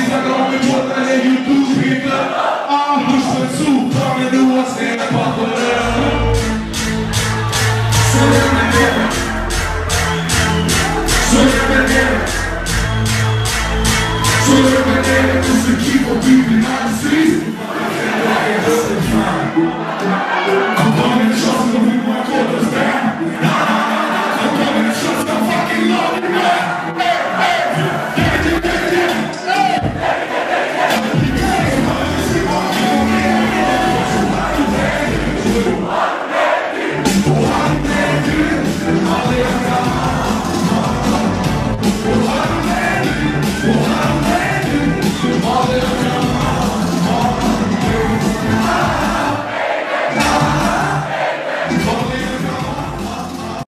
saca o homem por trás do YouTube, fica puxa sul, tome duas cenas pra fora. Sou eu primeiro, isso aqui vou viver na street.